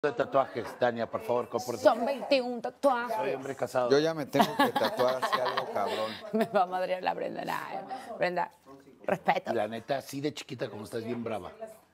De tatuajes, Tania, por favor, compórtate. Son 21 tatuajes. Soy hombre casado. Yo ya me tengo que tatuar así algo cabrón. Me va a madrear la Brenda. Nah, Brenda, respeto. La neta, así de chiquita como estás, bien brava.